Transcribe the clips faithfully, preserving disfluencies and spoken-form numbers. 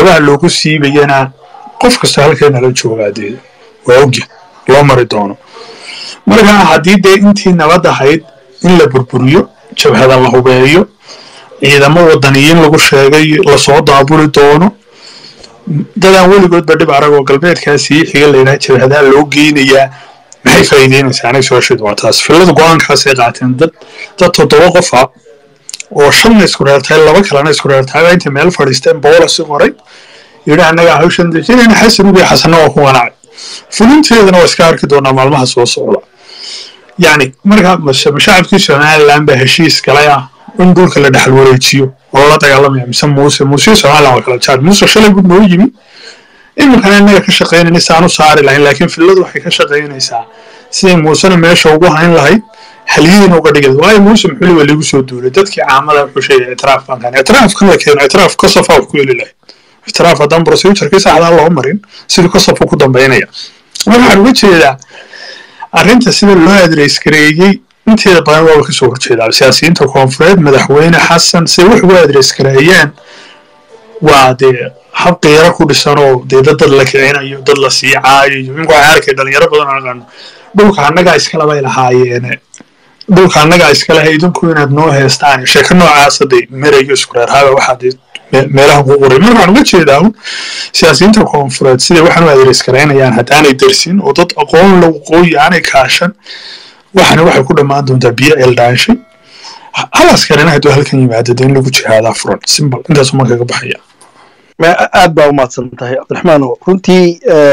kabaha loogu siibayana qof kasta halkeena la joogaadee waa ogya loo mari doono marka haddii dee intii nabad ahayd in la burburiyo jabhada la hubeeyo ciidamo wadaniyiin lagu sheegay lasoo daabuli doono dadaan weligoodba dhib aragoo galbeedkaasii xiga layidhaha jabhadaa loo geynayaa maxay faa'iideynaysaa anay soo shid waa taas filadu go-aankaasay qaateen dad dad toddoba qofa oo shanna isku reertahay laba kalena isku reertahay baa intay meel fadhiisteen boolasi qoray yidhi annaga hawshan dejinayna xasan ubi xasanna waa ku wanaacay fulinteedana waa iska arki doonaa maalmaha soo socda yacni marka shacabkii somaliland baa heshiis galay ah in dhulka la dhexal wareejiyo oo la dagaalamaya mise muuse muuse somaliland waa kala jaar muuse shalay buu noo yimi iminkana innaga ka shaqaynayna saan u saari lahayn laakiin filadu waxay ka shaqaynaysaa siday muusena meesha ugu hayn lahayd halyihiina uga dhigay waayo muuse muxuu liba liigu soo duulay dadkii caamada wuxuu sheegay ictiraaf baan kan ictiraafkan la keeno ictiraaf kasafa wax ku heli lahayd ictiraaf haddaan procedurkii saxdaa loo marin sidii kasafu ku dambaynaya marka waxaan uga jeedaa arrinta sida loo adreys gareeyey inteeda badan waaba ka soo horjeedaa siyaasiyiinta koonfureed madaxweyne xasan siday wax ugu adreys gareeyeen waa dee hab qiiro ku dhisan oo dee dad dad la kicinayo dad la sii caayayo imika waxay arkay dhalinyaro badan oo aqaano dhulka annagaa iskale bay lahaayeen dhulka annagaa iskale ha idinku inaad noo heestaan sheeko noocaasa dee merayo isku reerhaaba waxaa dee meelaha ku qoray marka waxaan uga jeedaa siyaasiyiinta koonfureed siday waxaan u adreys garaynayaan haddaanay darsin oo dad aqoon la waqooyi aanay kaashan waxana waxay ku dhammaan doontaa biyo eeldhaanshay halaas kalena hadduu halkan yimaado dee in lagu jihaadaa furan simbal intaasu markaga baxaya aad baa u mahadsan tahay cabdiraxmaano runtii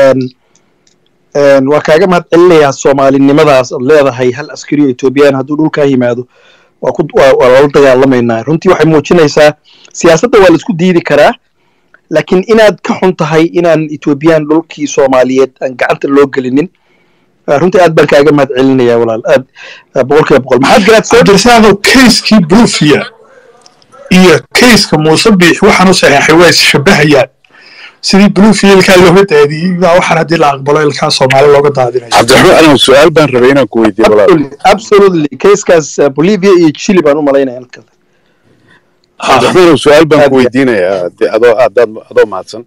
waa kaaga mahad celinayaa soomaalinimadaas aad leedahay hal askari oo etoobiyaan hadduu dhulkaa yimaado waa lala dagaalamaynaa runtii waxay muujinaysaa siyaasadda waa laisku diidi karaa laakiin inaad ka xun tahay inaan etoobiyaan dhulkii soomaaliyeed aan gacanta loo gelinin runtii aad baan kaaga mahad celinayaa walaal aad boqolkiiba boqol maxaad garaadsaado kayskii buufiya iyo kayska muuse biix waxaan u saxeexay waa isshabahayaan sidii bluufiya ilkaa looga daadiyey baa waxaan haddii la aqbalo ilkaa soomaali looga daadinayo cabdiraxmaan anigu su-aal baan rabay inaan ku weydiiyo walaal absolutely kayskaas bolivia iyo chile baan u malaynaya halkan cabdiraxmaan su-aal baan ku weydiinayaa adoo adoo adoo mahadsan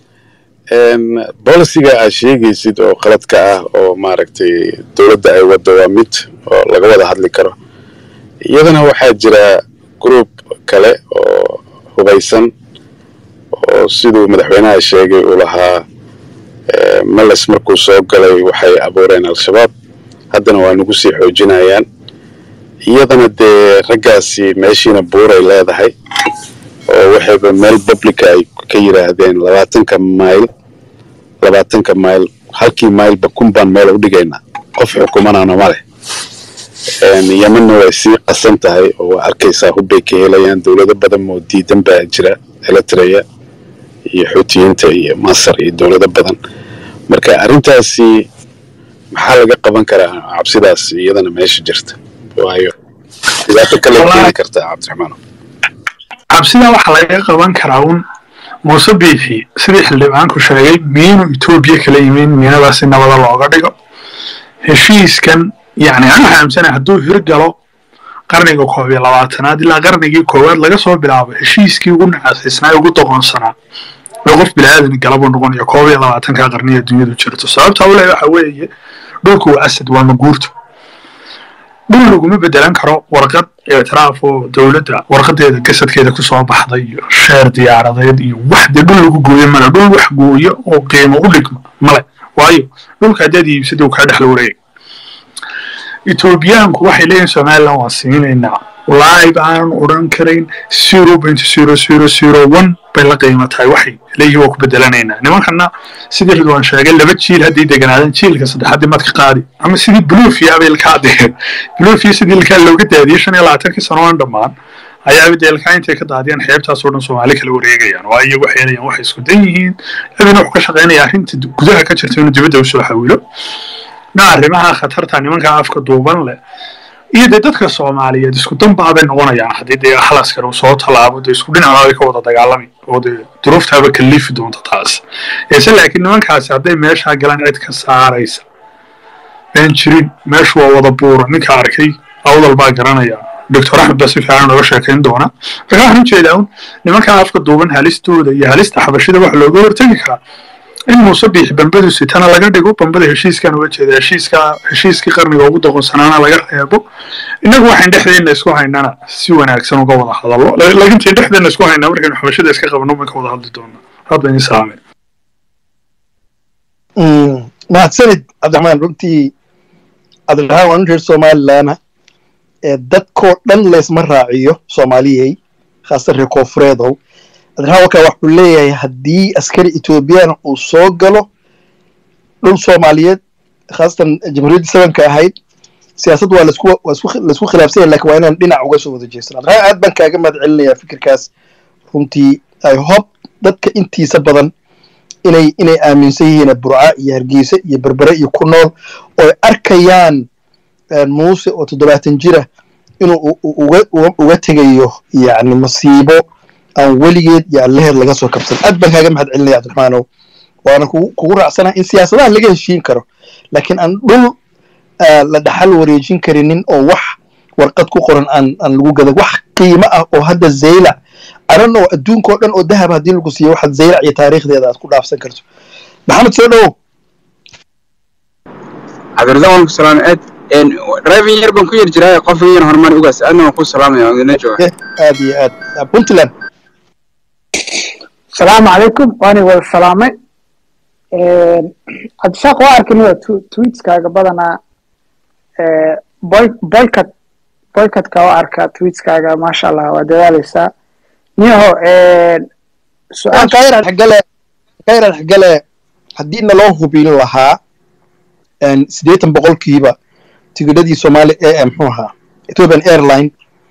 bolisiga aad sheegaysid oo qaladka ah oo maaragtay dowladda ay waddo waa mid oo laga wada hadli karo iyadana waxaa jira group kale oo hubaysan oo siduu madaxweynaha sheegay uu lahaa malas markuu soo galay waxay abuureen al-shabaab haddana waa nagu sii xoojinayaan iyadana dee raggaasi meeshiina buuray leedahay oo waxayba meel publica ay ka yidhaahdeen labaatanka mayl labaatanka mayl halkii maylba kun baan meel u dhigaynaa qof xukumanana ma leh yemanna way sii qasan tahay oo waa arkaysaa hubbay ka helayaan dowlado badan oo diidan baa jira eritrea iyo xuutiyiinta iyo masar iyo dowlado badan marka arrintaasi maxaa laga qaban karaa cabsidaas iyadana meesha jirta waayo dhibaato kale keeni kartaa cabdiraxmaan cabsida waxaa laga qaban karaa un muuse biixi sidii xildhibaanku sheegay miinu etoobiya kala yimin miinadaasi nabada looga dhigo heshiiskan yacni aan fahamsana hadduu hirgalo qarniga koob iyo labaatanaad ilaa qarnigii koowaad laga soo bilaabo heshiiskii ugu nacasaysnaa ee ugu doqonsanaa oo qof bilaadan galabo noqonaya koob iyo labaatanka qarniga dunyadu jirto sababta uu leeyahay waxa weeye dhulku waa asad waa maguurto dhul laguma bedelan karo warqad ictiraaf oo dowladda warqadeeda gasadkeeda ku soo baxday iyo sheer diyaaradeed iyo wax dee dhul lagu gooyo male dhul wax gooyo oo qiimo u dhigma male waayo dhulka haddaad iibsada uu kaa dhexla wareeg etoobiyaanku waxay leeyihin somaliland waan siinaynaa wallaahi baanan odhan karayn zero point zero zero zero one bay la qiimo tahay waxay leeyihin waa ku bedelanaynaa nimankana sidii ridwaan sheegay laba jiil hadday deganaadeen jiilka saddexaadii mad ka qaadi ama sidii bluufia bay ilkaa deen bluufia sidii ilkaa looga daadiyey shan iyo labaatankii sano aan dhammaan ayaaba dee ilkaa intay ka daadiyaan xeebtaasoo dhan soomaali kala wareegayaan waa iyagu waxay leeyihin waxay isku dan yihiin abina wuxuu ka shaqaynaya arrinta gudaha ka jirta inuu dibadda usoo xawilo na arrimaha khatarta nimanka afka duuban leh iyo dee dadka soomaaliyeed isku danbaabay noqonayaan haddii dee halaskar uu soo tallaabo dee isku dhinaca ay ka wada dagaalami oo dee duruuftaaba kaliifi doonta taas eese laakiin nimankaasi hadday meeshaa galaan cid ka saaraysa aan jirin meeshu waa wada buura ninka arkay awdal baa garanaya دكتور أحمد بس في عالم وش كان دونا فكان نجيلون لما كان أفكر دوبن هالستو ذا هالست حبشة واحد لو جور تجيكها المصبيح بنبدو ستانا لقى دقو بنبدو هشيس كان وجه ذا هشيس كا هشيس كي قرني وجوده قصنا لقى يابو إنه واحد دحدي الناس كوها إننا سوينا أكسر وقوض هذا الله لكن تدحدي الناس كوها إننا وركن حبشة ذا إسكا قبل نومك وضع هذا دونا هذا إنسان امم ما تسند عبد الرحمن runtii عبد الرحمن وانجر Somaliland dadkoo dhan la isma raaciyo Soomaaliyay khaasatan reer koonfureedow adraha ka wax uu leeyahay hadii askari Ethiopian uu soo galo dhul Soomaaliyeed khaasatan jamhuuriyadda sabanka ahayd siyaasad waa la isku la isku khilaafsan laakiin waa inaan dhinac uga soo wada jeesano adraha aad baan kaaga madcelinayaa fikirkaas runtii I hope dadka intiisa badan inay inay aaminsan yihiin Burca iyo Hargeysa iyo Berbera iyo ku nool oo arkayaan muuse oo toddobaatan jira inuu uga uga tagayo yaani masiibo aan weligeed ya leher laga soo kabsan aad baan kaaga mahad celinaya Cabdiraxmaanow waana kugu raacsana in siyaasadaha laga heshiin karo laakiin aan dhul la dhaxal wareejin karinin oo wax warqad ku qoran aan aan lagu gada wax qiimo ah oo hadda zeyla arano adduunka oo dhan oo dahab hadii lagu siiyo waxa zeyla iyo taariikhdeeda aad ku dhaafsan karto maxamed soo dhaw Cabdiraxmaan salaam aad en driving yar baan ku yir jiray qof yar hormar ugaas aadna ku salaamayo adina jooga aad iyo aad Puntland السلام عليكم وأنا والسلامة. عاد شاق واركني تويتس كاجا بدنا بوي بويكت بويكت كواركا تويتس كاجا ما شاء الله ودواليسا نيهو سؤال كاير الحجلة كاير الحجلة حدينا لو هبين لها إن سديتم بقول كيبا تقولدي سومالي إيه محوها إثيوبيان إيرلاين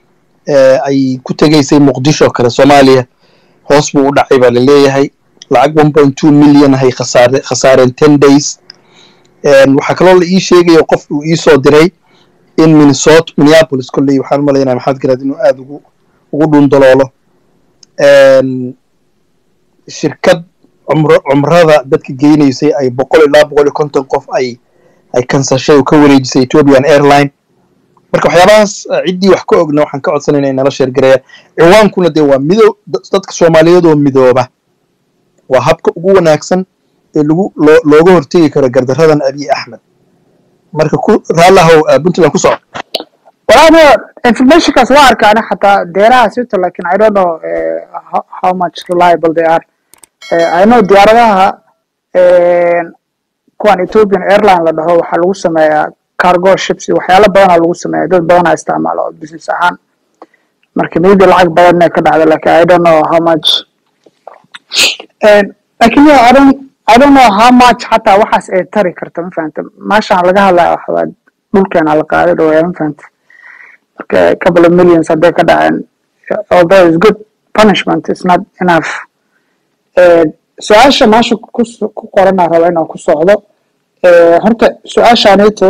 أي كنت جاي سي مقدشة كلا سوماليا hoos buu u dhacay baa la leeyahay lacag one point two million hay khasaare khasaareen ten days een waxa kale oo la ii sheegay qof uu ii soo diray in Minnesota Minneapolis kulli waxaan maleeynaa maxaad garaad inuu aad ugu ugu dhundaloolo een shirkad umro umrada dadka geynaysay ay boqol ilaa boqol iyo konton qof ay ay kansashay oo ka wareejisay Ethiopian Airline marka waxyaabahaas cidii wax ka ogna waxaan ka codsanaynaa in la sheer gareeyo ciwaankuna de waa midow dadka Soomaaliyeed oo midooba waa habka ugu wanaagsan ee lagu looga hortagi karo gardaradan Abiy Ahmed marka ku raalahow Puntland ku soo walaalo information kaas waa arkaan xataa deeraha sito laakiin I don't know uh, how, how much reliable they are uh, I know diyaaradaha ee kuwan Ethiopian Airline la dhaho waxa lagu sameeyaa cargo ships waxyaalo badan lagu sameeyo dad badan isticmaalo business ahaan marka maybe lacag badan ka dhacdo laakiin I don't know how much and laakiin I don't I don't know how much hatta waxaas ay tari karto ma fahanto maasha laga hadlayo waxa dhulkeena la qaaday oo ma fahanto marka couple of millions hadda ka dhaceen although it's good punishment it's not enough eh su'aasha maasha ku qoran raba inaan ku socdo eh horta su'aashaanayto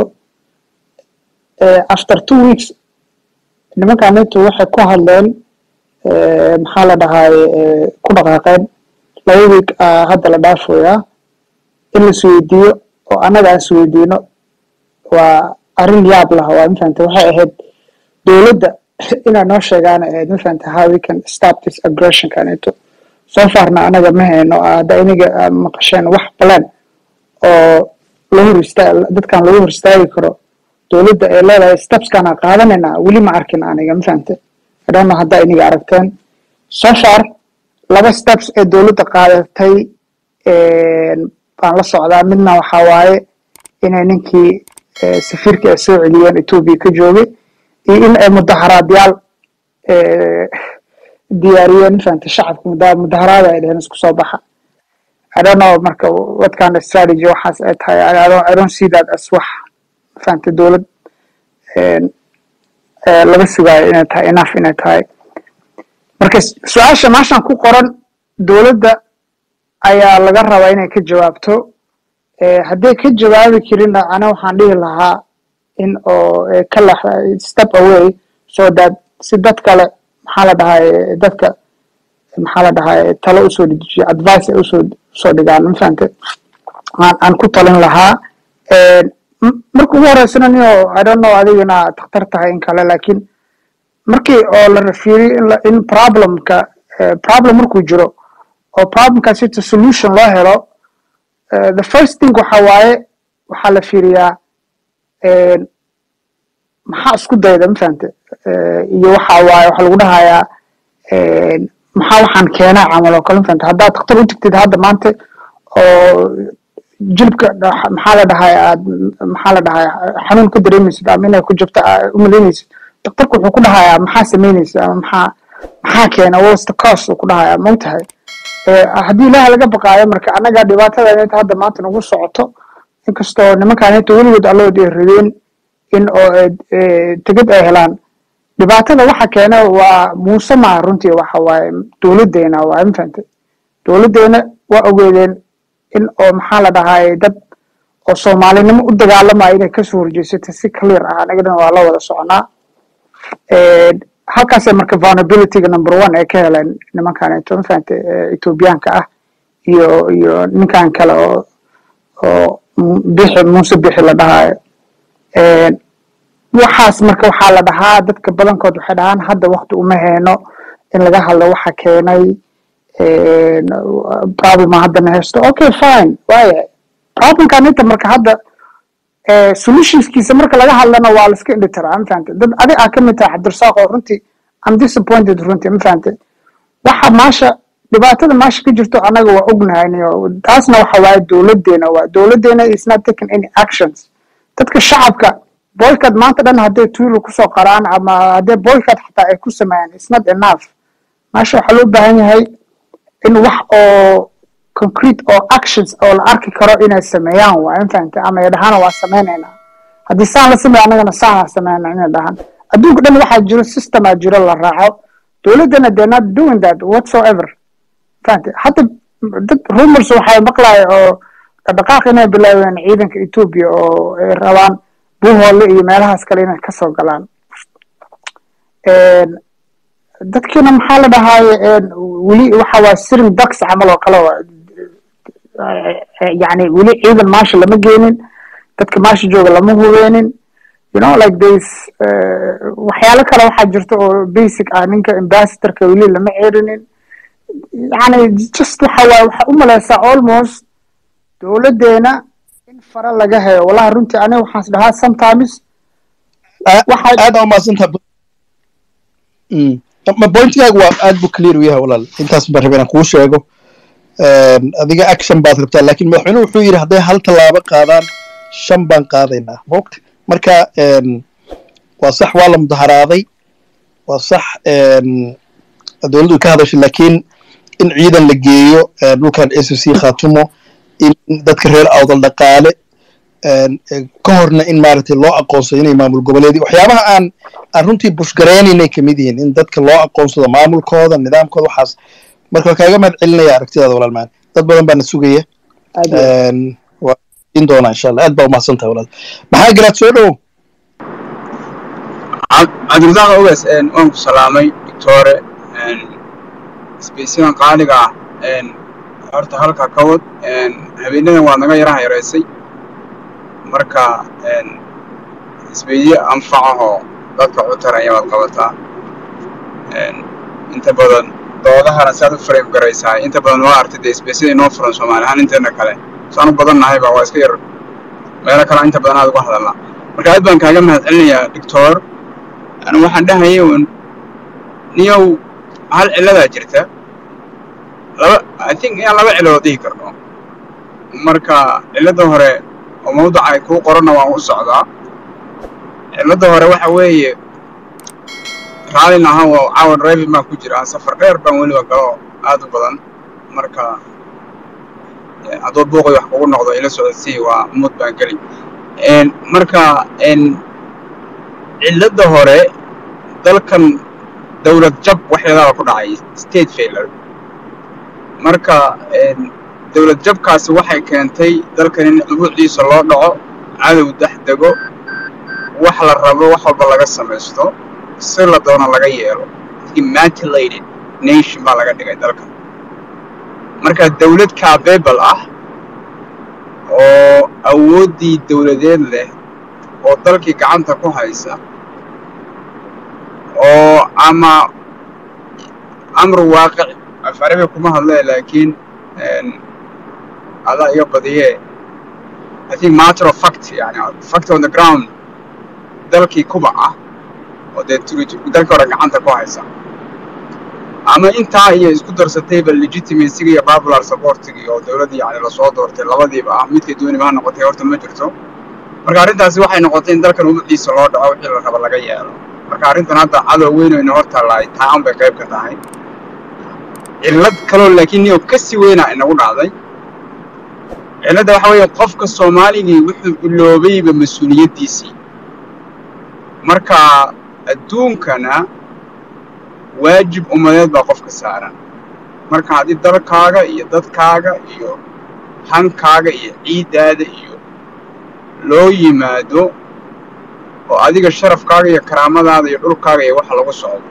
after two weeks nimankaanayto waxay ku hadleen ee maxaa la dhahay ku dhaqaaqeen laba week hadda la dhaafooyaa in la suudiyo oo anaga aan suudino waa arin yaab lah waa inta waxay ahayd dawladda inay noo sheegaan ee inta how we can stop this aggression kanito so far na anaga ma hayno ada iniga maqasheen wax balan oo loo horistaay dadkan loo horistaay karo dawladda ay leedahay steps kana qaadanayna wali ma arkin aniga ma fahamtay hadana hadda iniga aragteen so far laba steps ee dawladda qaadatay ee baan la socdaa midna waxa waaye inay ninkii safiirka soo celiyeen Ethiopia ka joogay iyo in ay mudaharaadyaal ee diyaariyeen faanta shacabka mudaharaad ay dhaheen isku soo baxa I don't know marka what kind of strategy waxaas ay tahay I don't, I don't see that as wax faanta dawlad ee laga sugayo inay tahay enough inay tahay marka su'aasha maashan ku qoran dawladda ayaa laga rabaa inay ka jawaabto ee haddii ka jawaabi karin ana waxaan dhihi lahaa in oo ka la step away so that si dad kale maxaa la dhahay dadka maxaa la dhahay talo u soo dejiyo advice u soo soo dhigaan ma fahamtay aan aan ku talin lahaa ee markuu horeysanayo I don't know adiguna takhtar tahay in kale laakiin markii oo la rafiiriyo in in problemka problem markuu jiro oo problemkaasi to solution loo helo the first thing waxa waaye waxa la fiiriyaa ee maxaa isku dayda ma fahantay iyo waxa waaye waxa lagu dhahayaa ee maxaa waxaan keenaa camal oo kale ma fahantay haddaad dhakhtar u tagtid hadda maanta oo jilbka maxaa la dhahayaa maxaa la dhahayaa xanuun ka dareemaysid ama inay ku jabto u malaynaysid dhakhtarku wuxuu ku dhahayaa maxaa samaynaysaa ama maxaa maxaa keena what's the cause ku dhahayaa ma tahay ee haddii ilaahay laga baqaayo marka anaga dhibaatada inta hadda maanta nagu socoto inkastoo nimankaan inta weligood alloo dheeradeen in oo tegid ay helaan dhibaatada waxa keena waa muuse ma runtii waxa waaye dowladeena waa infantay dowladeena waa ogeedeen in oo maxaa la dhahaay dad oo Soomaalinimo u dagaalamay inay ka soo horjeesato si clear ah anaga waa la wada soconaa ee halkaas marka vulnerability number one ay ka heleen nimankaan inta infantay Ethiopianka ah iyo iyo ninkan kale oo oo bixi muuse bixi la dhahaay ee waxaas marka waxa la dhahaa dadka badankood waxay dhahaan hadda waqti uma heeno in laga hadlo waxa keenay ee problem hadda haysto okay fine waaye problem kan inta marka hadda ee solutions kiisa marka laga hadlana waa la iska indhatiraa ma fahantay dad adiga ah kamid tahay Cabdirsaaq oo runtii I'm disappointed runtii ma fahantay waxa maasha dhibaatada maasha ka jirto anaga waa ognahay taasna waxa waaye dowladeena waa dowladeena is not taking any actions dadka shacabka boycott maanta dhan hadday tuulo ku soo qaraan ama hadday boycott xataa ay ku sameeyaan it's not enough maasha waxa loo baahan yahay in wax oo concrete oo actions oo la arki karo inay sameeyaan waa infantay ama ay dhahaan waa sameeynayna haddii saan la sameeyo anagana saan sameeynaa inay dhahaan adduunka dhan waxa jiro system ah jiro la raaco dowladana they're not doing that whatsoever infantay hatta dad rumors waxay maqlaayeen oo dhaqaaq inay bilaabeen ciidanka Ethiopia oo ay rabaan buuhoole iyo meelahaas kale inay ka soo galaan ee dadkina maxaa la dhahaay wali waxa waa sirin ducks camal oo kale yani wali ciidan maasha lama geenin dadka maasha jooga lama hubeenin you know like this waxyaalo kale waxa jirto oo basic ah ninka ambassadorka wali lama ceerinin yani just waxa waa waxa u maleysaa almost dowladeena in fara laga hayo wallahi runtii aniga waxaan dhahaa sometimes waxa aad oo maasantaa mm ma pointiga waa aad bu clear u yahay walaal intaas baan rabaa inaan kuu sheego een adiga action baad rabtaa laakiin madaxweynuhu wuxuu yiri haday hal talaabo qaadaan shan baan qaadaynaa moogta marka een waa sax waa la mudaharaaday waa sax een dawladdu ka hadashay laakiin in ciidan la geeyo dhulkan S C Khaatumo in dadka reer awdal dhaqaale een ka horna in maaragtay loo aqoonsado inay maamul goboleedii waxyaabaha aan aan runtii bushgareeninay kamid yihiin in dadka loo aqoonsado maamulkooda nidaamkooda waxaas marka kaaga mahad celinaya aragtidaada walaal maan dad badan baa na sugaya een waa in doona insha Allah aad baa u mahadsantahay walaal maxaa garaad soo dhow Cabdirsaaq ogaas een waan ku salaamay doctore een isbeesiyan qaaliga een horta halka ka wad een habeenadan waa naga yaraha yareysay marka een isbeeye anfacaho dadka cutaraya wad qabataa een inta badan doodahana saad u frame garaysaa inta badan waa artay isbeesiyada inoo furan Soomaaliya inteena kale saan u badan nahay baa waa iska yar meelo kale inta badan aad uga hadalnaa marka aad baan kaaga mahad celinayaa doctor أنا واحد ده هيون نيو هل إلا جرته لا I think يعني لا بعلو ذيك كرنو مركا إلا ظهره وموضوع يكون قرنا وهو صعدا إلا ظهره وحوي رالنا هو عاون ريبي ما كجرا سفر غير بنقول وقالوا هذا بدن مركا هذول بوقي يحكون نقض إلى سعودية وموت بانكلي إن مركا إن cilada hore dalkan dawlad jab waxyaalaha ku dhacay state failure marka ee dawlad jabkaasi waxay keentay dalkan in xuquuqdiisa loo dhaco cadow daxdago wax la rabo wax walba laga sameesto si la doono laga yeelo immaculated nation baa laga dhigay dalkan marka dawlad capable ah oo awoodii dawladeed leh oo dalkii gacanta ku haysa oo أما أمر واقع أفعله كم هذا لكن هذا يبديه I think matter of fact يعني fact on the ground dalkii kubaca oo dee dalka hore gacanta ku haysa ama intaa iyo isku darsatay bal legitimacy iyo popular support iyo dawladda yani la soo doortay labadiiba ah midka doonima noqotay horta ma jirto marka arrintaasi waxay noqotay in dalkan umadiisa loo dhaco wixii la rabo laga yeelo marka arrintan hadda cadow weyn oo horta laay taan bay qayb ka tahay cilad kale laakiin iyo ka si weyn ay nagu dhacday cilada waxa weeye qofka Soomaaliga wuxuu iloobayba mas'uuliyadiisa marka adduunkana waajib umadeed baa qofka saaran marka hadii dalkaaga iyo dadkaaga iyo hankaaga iyo ciidaada iyo loo yimaado oo adiga sharafkaaga iyo karaamadaada iyo dhulkaaga iyo waxa lagu socdo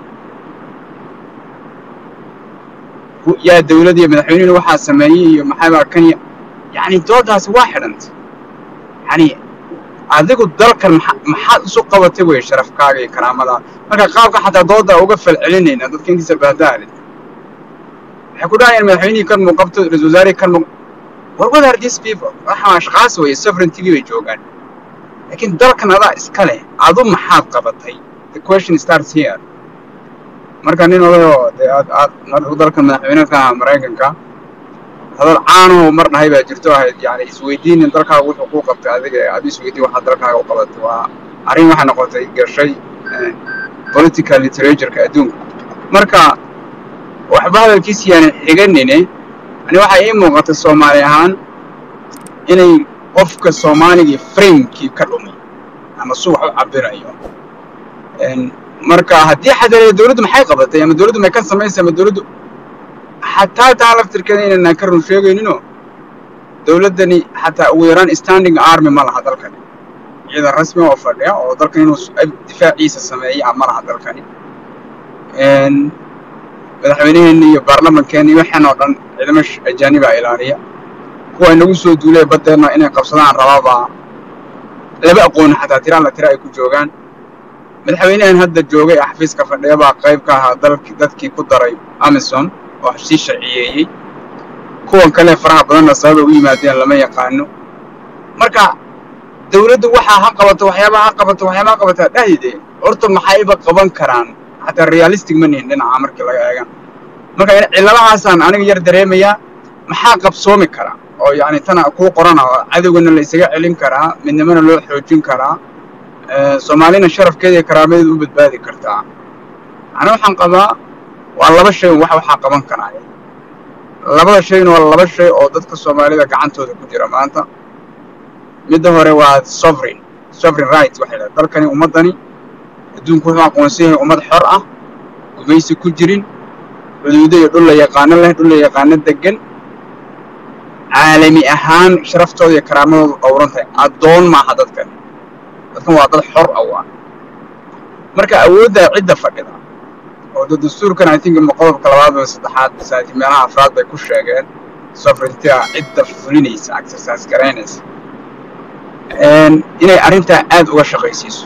yaa dawladda iyo madaxweynuhu waxa sameeyay iyo maxay baa kan yani doodaas waa xidhanta yani adigu dalkan maxaad isu qabatay way sharafkaaga iyo karaamada marka qaabka xataa dooda uga falcelinayna dadka intiisa baadaalid waxa ku dhacay madaxweynaha kan muuqabto ra'iisul wasaare kan what are these people waxa ashqaas way sovereignty way joogan laakiin dalkan ada iska leh adu maxaad qabatay the question starts here marka nin oo aad aad dalkan madaxweynaha Mareykanka هذا العانو مرنا هاي بجرتو يعني سويدين dalka wuxuu ku qabtay adiga aad Sweedin waxa dalkaaga u qabatay waa arin waxa noqotay gashay political literature ka adduunka marka waxba hadalkiisa yani xiganine ani waxa ay muuqata Soomaali ahaan inay qofka Soomaaliga frameki ka dhumay ama suu wax u cabirayo een marka hadii xadalay dawladdu maxay qabatay ama dawladdu ma kan sameysay ama dawladdu حتى تعرف تركيا إن نكرر شيء إنه دولتني حتى ويران standing army ما لها ذلك إذا رسمي وفريا أو ذلك إنه دفاع عيسى السماعي عمل هذا ذلك إن الحوينيه إني برلمان كان يوحنا عن إذا مش الجانب الإيرانية هو إنه وصل دولة بدرنا إنه قبضنا عن ربابة لا بقون حتى ترى لا ترى يكون جوجان الحوينيه إن هذا الجوجي أحفظ كفريا بقى قريب كه ذلك ذلك كدري أمازون وحشي شعيي كون كله فرح بدنا سبب ويمادين لما يقانو marka dawladdu waxa ha qabato waxyaabaha ha qabato waxyaabaha qabata dhaayide horta maxay ba qaban karaan hada realistic manin dhinaca markii laga eego marka ciladahaasaan aniga yar dareemaya maxaa qabsoomi kara oo yaani tana ku qorana cadawgana la isaga celin karaa midnimana loo xoojin karaa ee Soomaalina sharafkeeda iyo karaameeda u badbaadi kartaa ana waxaan qabaa waa laba shay wax waxa qaban karaa labada shayna waa laba shay oo dadka Soomaalida gacantooda ku jira maanta mid hore waa sovereign sovereign rights waxa la dalkani ummadani adduunku wuxuu aqoonsan ummad xor ah gumaysi ku jirin xuduudo iyo dhul la yaqaan leh dhul la yaqaan degan caalami ahaan sharaftooda iyo karaamadooda dhowrantay adoon ma aha dadkan dadkan waa dad xor ah marka awoodda cidda fadhida oo dastuurkan I think ma qodobka labaad iyo saddexaad saati meelaha afraad bay ku sheegeen sovereignty cidda fulinaysa exercise garanaysa een inay arinta aad uga shaqaysiiso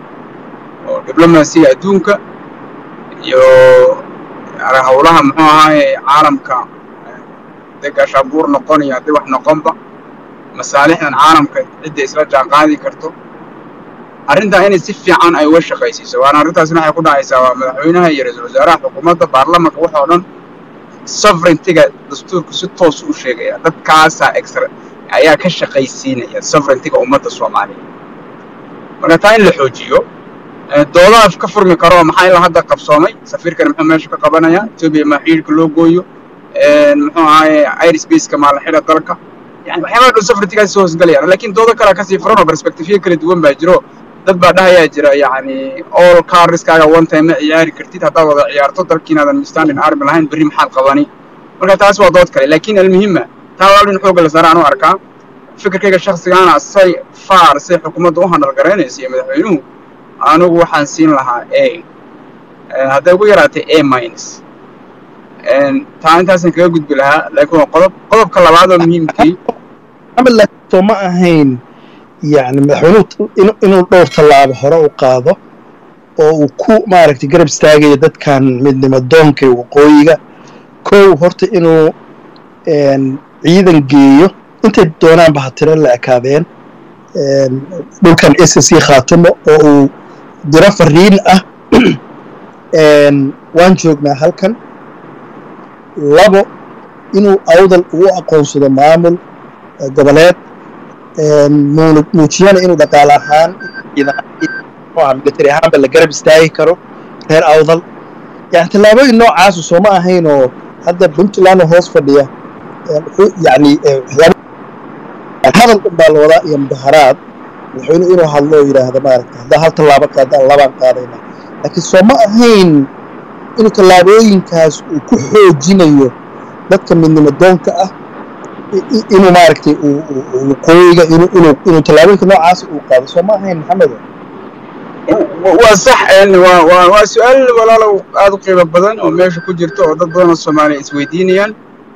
oo diblomaasiga adduunka iyo hawlaha muxuu ahaay caalamka deega shabuur noqonaya hadii wax noqonba masaalixdan caalamka cidda isla jaan qaadi karto arrinta inay si fiican ay uga shaqaysiiso waana arrintaasna waxay ku dhacaysaa waa madaxweynaha iyo ra'iisul wasaaraha xukuumadda baarlamaanka waxa oo dhan sovereignty-ga dastuurku si toos u sheegaya dadkaas extra ayaa ka shaqaysiinaya sovereignty-ga ummadda Soomaaliya marka taa in la xoojiyo doodaaf ka furmi karo maxay la hadda qabsoomay safiirkan muxuu meesha ka qabanaya Ethiopia ma xiriirka loo gooyo een muxuu ahaay airspace-ka ma la xidha dalka yani waxyaabo dhan sovereignty-ga soo hosgalayaan laakiin doodo kale ka sii furan oo perspective kala duwan baa jiro dad baa dhahaya jira yani all cards-kaaga one time ciyaari kartid hadaa wada ciyaarto dalkiinaadan standing army lahayn bari maxaad qabani marka taas waa dood kale laakiin almuhiima taa waa in xoog la saaraan oo arkaa fikirkayga shakhsiga ah say far say xukuumadda u handal gareynayso iyo madaxweynuhu anigu waxaan siin lahaa A haday ugu yaraatay A minus een taa intaasan kaga gudbi lahaa laakiin qodob qodobka labaad oo muhiimkii amal la toma ahayn يعني مدحونو إنه إنه دور طلاب هراء وقاضه oo uu ku maaragtay garab istaagaya dadkan midnimo doonka waqooyiga kow horta inuu ciidan geeyo intay doonaanba ha tiro la ekaadeen dhulkan S C khaatimo oo uu diro fariin ah waan joognaa halkan labo inuu awdal ugu aqoonsado maamul goboleed muujiyana inuu dhaqaale ahaan military ahaanba la garab istaagi karo reer awdal yani tallaabooyin noocaasu sooma ahayn oo hadda puntland hoos fadhiya yani hadal unbaa la wadaa iyo mudaharaad madaxweyne inuu hadlo oo yidhaahdo maaragta haddaa hal tallaabo qaadaan labaan qaadayna laakiin sooma ahayn inuu tallaabooyinkaas uu ku xoojinayo dadka midnimo doonka ah inuu maaragtay waqooyiga inuu tallaabooyinka noocaas uu qaado sooma ahayn maxamed waa sax waa su-aal walaalow aad u qiimo badan oo meesha ku jirto oo dad badan oo soomaaliya isweydiinayaan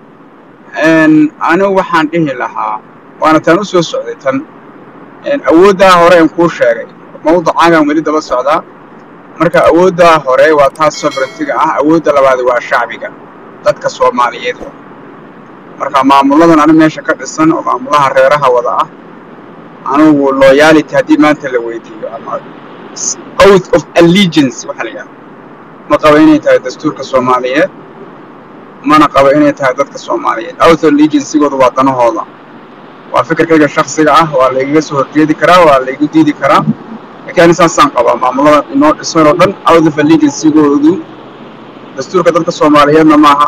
anigu waxaan dhihi lahaa waana taan u soo socday tan awooddaa hore aan kuu sheegay mawducaagaan weli daba socdaa marka awooddaa hore waa taas sovereigntiga ah awoodda labaad waa shacbiga dadka soomaaliyeed marka maamuladan ani meesha ka dhisan oo maamulaha reeraha wada ah anigu loyalty haddii maanta la weydiiyo ama oath of allegiance waxa la yidhahda ma qabo inay tahay dastuurka soomaaliyeed mana qabo inay tahay dadka soomaaliyeed oath of allegiancegooda waa danahooda waa fikirkayga shaksiga ah waa laygaga soo horjeedi karaa waa laygu diidi karaa laakiin saasaan qabaa maamulada inoo dhisan oo dhan oath of allegiancegoodu dastuurka dadka soomaaliyeedna maaha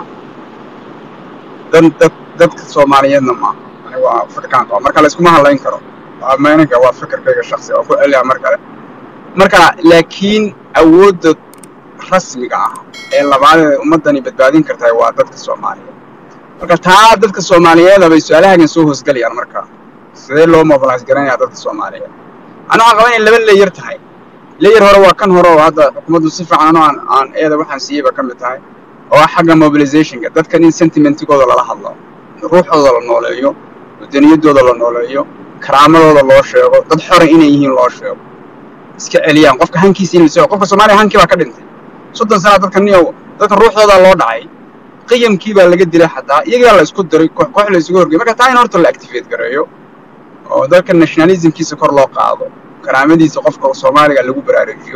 dan dad dadka soomaaliyeedna maaha ani waa fikirkaan qaba marka layskuma hadlayn karo ameeninka waa fikirkayga shaksiga oo ku celiya mar kale marka laakiin awoodda rasmiga ah ee labaadee ummaddani badbaadin kartaa waa dadka soomaaliyeed marka taa dadka soomaaliyeed bay su-aalahagan soo hoosgelayaan marka sidee loo mobilize garanayaa dadka soomaaliyeed ana waxaan qabaa inay laba leeyar tahay leeyar hore waa kan hore oo hadda xukuumaddu si fiican aan aan eeda waxaan siiyeyba ka mid tahay oo xagga mobilizationka dadkan in sentimentigooda lala hadlo ruuxooda la nooleeyo wadaniyadooda la nooleeyo karaamadooda loo sheego dad xore inay yihiin loo sheego iska celiyaan qofka hankiisa in la soo qofka Soomaaliya hankii baa ka dhintay soddon sano dadka niyow dadka ruuxooda loo dhacay qiyamkii baa laga dilay xataa iyaga la isku diray koox la isugu horgeeyay marka taa in horta la activate gareeyo oo dadka nationalismkiisa kor loo qaado karaamadiisa qofka Soomaaliga lagu baraarujiyo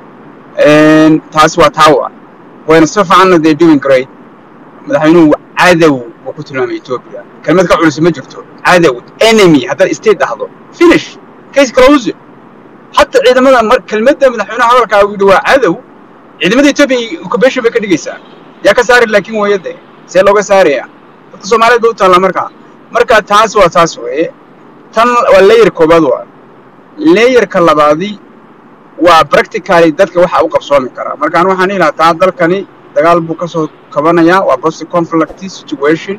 een taas waa taawa wayna soo fiican they doing great madaxweynuhu cadow uu ku tilmaamay Ethiopia kelmad ka culus ma jirto cadow enemy hadda state dhahdo finish case close حتى عندما مر كلمة مدحونا هذا كاويدوا عدو عندما تبي كبشة بكديجسا يا كسار لكن هو يده سيلو كساريا تصوم على دوت على مركا مركا تاس وتاس وإيه تن واللير كوبادوا لير كلا بعدي وبركتيكالي دتك واحد أوقف صومي كرا مركا أنا وحني لا تعذر كني دجال بوكسو كبرنا يا وبروس conflict situation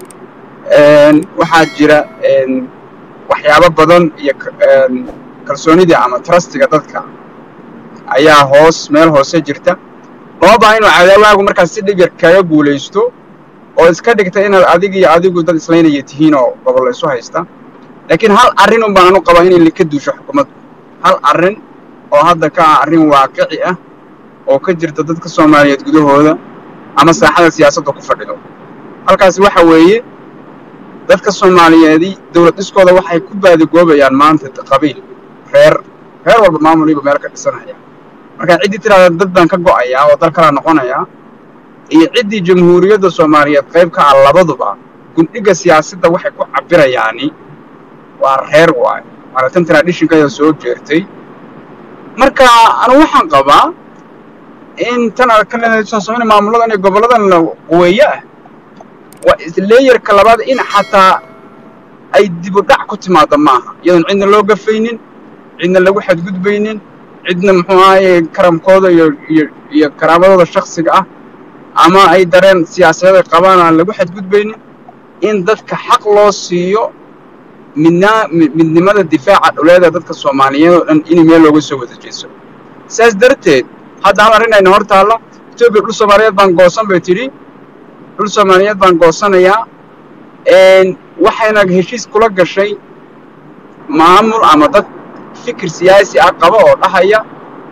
واحد جرا وحيابا بدن يك kalsoonida ama trustiga dadka ayaa hoos meel hoose jirta loo baahan inuu cadawaagu markaas si dhib yar kaga guuleysto oo iska dhigta in adiga iyo adigu dad islaynaya tihiin oo gobol isu haysta laakiin hal arrin un baan u qabaa in la ka duusho xukuumadda hal arrin oo hadda ka arrin waaqici ah oo ka jirta dadka Soomaaliyeed gudahooda ama saaxada siyaasadda ku fadhido halkaas waxa weeye dadka Soomaaliyeed dawlad iskooda waxay ku baadagoobayaan maanta qabiil reer reer walba maamuliba meel ka dhisanaya marka cidii tiraada dad baan ka go'aya oo dal kala noqonaya iyo cidii jamhuuriyadda Soomaaliyeed qayb ka ah labaduba guddiga siyaasadda waxay ku cabirayaani waa reer waay waa tan tradition ka soo jeertay marka anu waxaan qabaa in tan kale soo Soomaaliya maamuladan ee goboladan la qoweeya waa layer ka labaad in xataa ay dib u dhac ku timaado maaha iyadan cidna loo gafaynin cidna lagu xadgudbaynin cidna muxuu ahaayay karamkooda iyo iyo karaamadooda shakhsiga ah ama ay dareen siyaasadeed qabaan aan lagu xadgudbaynin in dadka xaq loo siiyo midna midnimada difaaca dhuleeda dadka Soomaaliyeed oo dhan in meel looga soo wada jeeso saas darteed hadda aan arinayna hortaalo Ethiopia dhul Soomaaliyeed baan goosan bay tiri dhul Soomaaliyeed baan goosanayaa een waxayna heshiis kula gashay maamul ama dad fikir siyaasi ah qaba oo dhahaya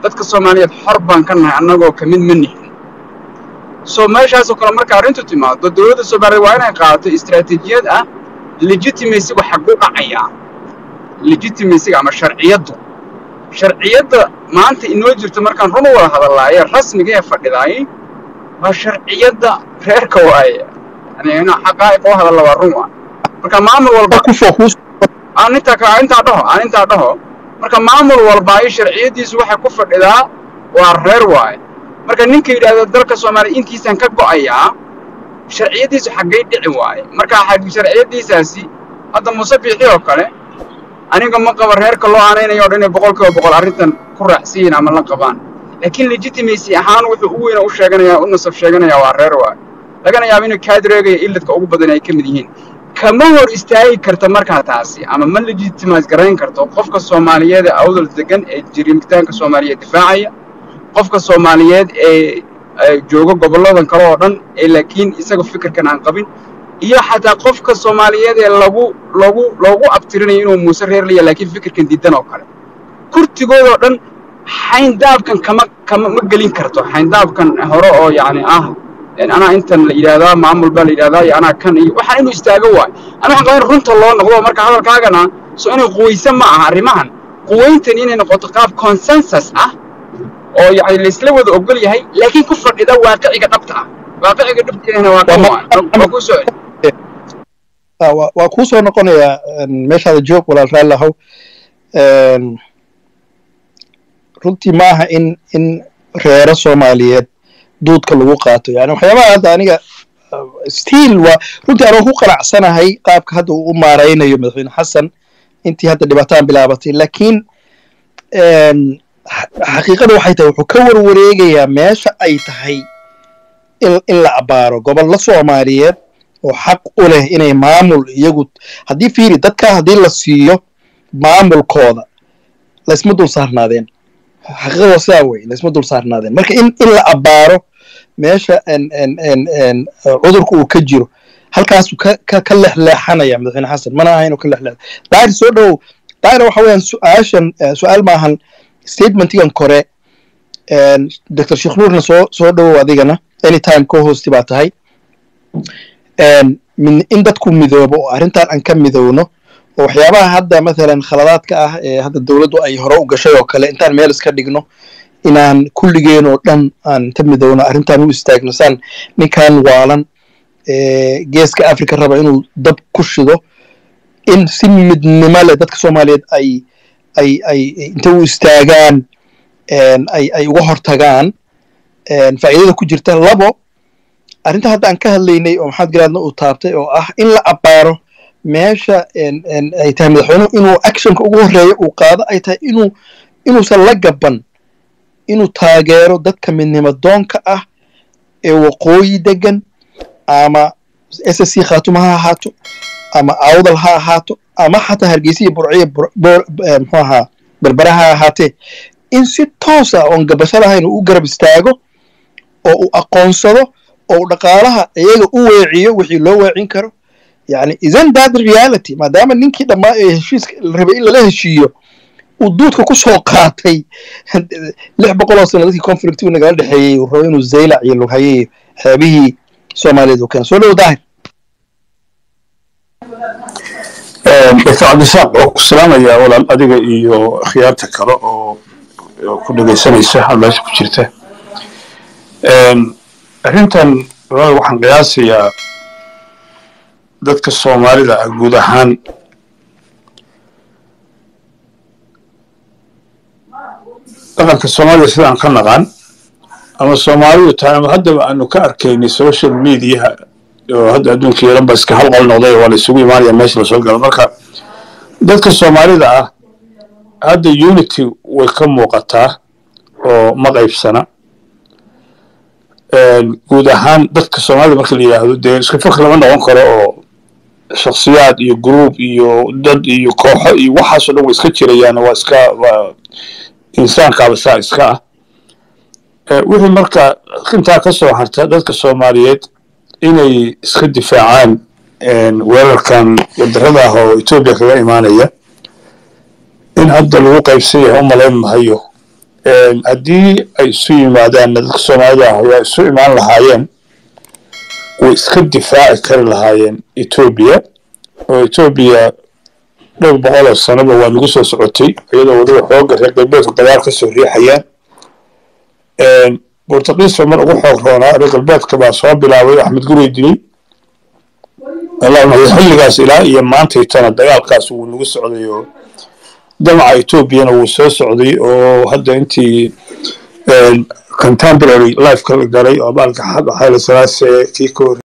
dadka Soomaaliyeed xor baan ka nahay annagoo ka mid ma nihin soo meeshaas oo kale marka arrintu timaado dowladda Soomaaliyeed waa inay qaadato istiraatiijiyad ah legitimacy waxa ku dhacaya legitimacy ama sharciyadu sharciyada maanta inoo jirto markaan run wada hadalaayo rasmiga ee fadhidaay waa sharciyada reerka waaye yani ina xaqaa'iq oo hadal waa run waa marka maamul walba ku focus aan inta ka inta dhaho aan inta dhaho marka maamul walba ay sharciyadiisu waxa ku fadhidaa waa reer waaye marka ninka yiraahdo dalka Soomaaliya intiisan ka go'ayaa sharciyadiisu xaqay dhici waaye marka xaq sharciyadiisaasi hadda musabbixi oo kale aniga ma qabo reerka loo aanaynayo dhan boqolkiiba boqol arrintan ku raacsiin ama la qabaan laakiin legitimacy ahaan wuxuu ugu weyn u sheeganayaa u nasab sheeganayaa waa reer waaye lagana yaabo inuu kaadreegay illadka ugu badan ay kamid yihiin kama hor istaagi karta markaa taasi ama ma legitimize garayn karto qofka Soomaaliyeed ee awdal degan ee jirimitaanka Soomaaliyeed difaacaya qofka Soomaaliyeed ee jooga goboladan kale oo dhan ee laakiin isaga fikirkan aan qabin iyo xataa qofka Soomaaliyeed ee lagu lagu lagu abtirinayo inuu muuse reer leeyahay laakiin fikirkan diidan oo kale kurtigooda oo dhan xayndaabkan kama kama ma gelin karto xayndaabkan hore oo yaani ah أنا أنت اللي هذا معمول بالي هذا أنا كان وحنا إنه استاجوا أنا غير رنت الله نقول مركز هذا الكاغنا سو أنا قوي سمع رماهن قوين تنين نقطة قاب كونسنسس أه أو يعني اللي سلوا ذو أقول هي لكن كفر إذا واقعي قطعة واقعي قطعة هنا واقع واقع سؤال وكوسو نقول يا مش هذا جوك ولا فعل له رنتي معها إن إن غير الصوماليات doodka lagu qaato yani waxyaabaha hadda aniga stiil waa runtii aan ku qanacsanahay qaabka hadda uu u maaraynayo madaxweyne xasan intii hadda dhibaataan bilaabatay laakiin xaqiiqada waxay tahay wuxuu ka warwareegayaa meesha ay tahay in la abaaro gobollo Soomaaliyeed oo xaq u leh inay maamul iyagu haddii fiiri dadka haddii la siiyo maamulkooda laysma dul saarnaadeen xaqiiqada sidaa wey laysma dul saarnaadeen marka in in la abaaro meesha en en en en cudurku uu ka jiro halkaasuu ka ka ka lexleexanaya madaxweyne xasan mana aha inuu ka lexleexo daahir soo dhow daahir waxa weeyaan su-aashan su-aal maahan statementigan kore doctor sheekh nuurna soo soo dhowow adigana anytime co hosti baa tahay in dadku midoobo oo arrintan aan ka midowno oo waxyaabaha hadda maalan khaladaadka ah ee hadda dawladdu ay hore u gashay oo kale intaan meel iska dhigno inaan kulligeen oo dhan aan ka midowno arrintan u istaagno saan ninkan waalan ee geeska Afrika raba inuu dab ku shido in si midnimo leh dadka Soomaaliyeed ay ay ay inta u istaagaan ay ay uga hortagaan faa'iidada ku jirta labo arrinta hadda aan ka hadlaynay oo maxaad garaadna uu taabtay oo ah in la abaaro meesha ay tahay madaxweynuhu inuu actionka ugu horeeyo uu qaado ay tahay inuu inuusan la gaban inuu taageero dadka midnimo doonka ah ee waqooyi degan ama S S C khaatuma ha ahaato ama awdal ha ahaato ama xataa Hargeysa iyo Burciyo muxuu ahaa Berbera ha ahaatee in si toos ah oon gabasho lahayn uu garab istaago oo uu aqoonsado oo uu dhaqaalaha iyaga u weeciyo wixii loo weecin karo يعني إذن ده reality ما دام نينكي لما هشيس الربعين لا هشيو ودودك كوسو قاتي لعب قلاص إن ذي conflict ونقال ده حي وروينه الزيلة يلو هي هذه سومالي ذو كان سولو ده دكتور عبد السلام السلام يا ولا أديك إيو خيارتك أو كل جي سنة يسحب لا يشوف شرته أنتن وحن قياسي يا dadka Soomaalida guud ahaan dhaqanka Soomaalida sidaan ka naqaan ama Soomaalidu taan hadda aanu ka arkaynay social media oo hadda adduunka yaran bas ka halqal noqday wala isugu imaanaya meesha la soo galo marka dadka Soomaalida ah hadda unity way ka muuqataa oo ma qaybsana guud ahaan dadka Soomaalida marka la yiraahdo dee isku fikir lama noqon karo oo shakhsiyaad iyo group iyo dad iyo kooxo iyo waxaas oo dhan way iska jirayaan waa iska insaan qaabasa iska ah wixii marka intaa ka soo harta dadka Soomaaliyeed inay iska difaacaan weerarkan wadarada ah oo Itoobiya kaga imaanaya in hadda lagu qaybsay u malayn mahayo haddii ay isu yimaadaan dadka Soomaalida ah way isu imaan lahaayeen way iska difaaci kari lahaayeen Ethiopia oo Ethiopia dhowr boqol oo sano waa lagu soo socotay iyadoo wada xoogga reer galbeedka dagaal ka soo riixayaan een Portuguese mar ugu xoog roonaa reer galbeedka baa soo bilaabay Axmed Gurey dilay الله xilligaas ilaa iyo maanta itana dagaalkaas uu lagu socday oo damaca Ethiopia uu soo socday oo hadda intii contemporary life ka galay oo baalka xad xayl salaase kii